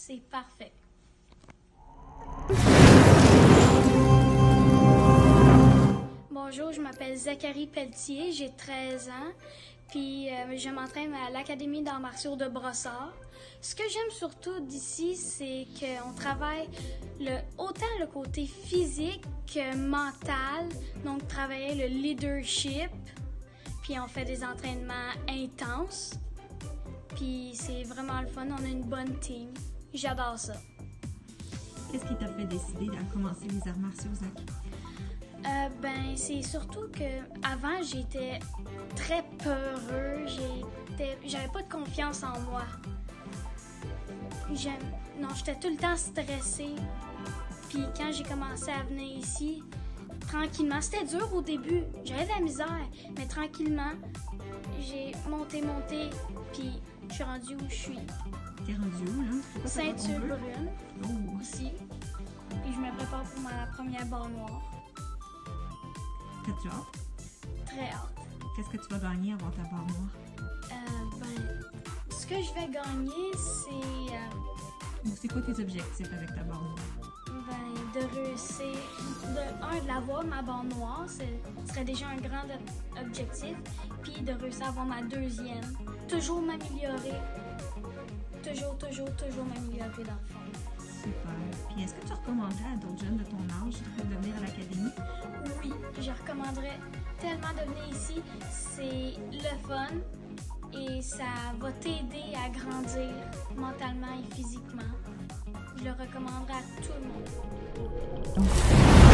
c'est parfait. Bonjour, je m'appelle Zachary Pelletier, j'ai 13 ans, puis je m'entraîne à l'Académie d'arts martiaux de Brossard. Ce que j'aime surtout d'ici, c'est qu'on travaille autant le côté physique que mental, donc travailler le leadership, puis on fait des entraînements intenses, puis c'est vraiment le fun, on a une bonne team, j'adore ça. Qu'est-ce qui t'a fait décider de commencer les arts martiaux, Zach? C'est surtout que avant j'étais très peureux, j'avais pas de confiance en moi. J'étais tout le temps stressée. Puis quand j'ai commencé à venir ici, tranquillement, c'était dur au début, j'avais de la misère, mais tranquillement, j'ai monté, puis je suis rendue où je suis. T'es rendue où, là? Ceinture brune, oh. ici, et je me prépare pour ma première barre noire. T'as-tu hâte? Très hâte. Qu'est-ce que tu vas gagner avant ta barre noire? Ce que je vais gagner, c'est C'est quoi tes objectifs avec ta barre noire? de réussir, de l'avoir, ma barre noire, ce serait déjà un grand objectif, puis de réussir à avoir ma deuxième. Toujours m'améliorer, toujours m'améliorer dans le fond. Super. Puis est-ce que tu recommanderais à d'autres jeunes de ton âge de venir à l'académie? Oui, je recommanderais tellement de venir ici. C'est le fun et ça va t'aider à grandir mentalement et physiquement. Je le recommanderais à tout le monde.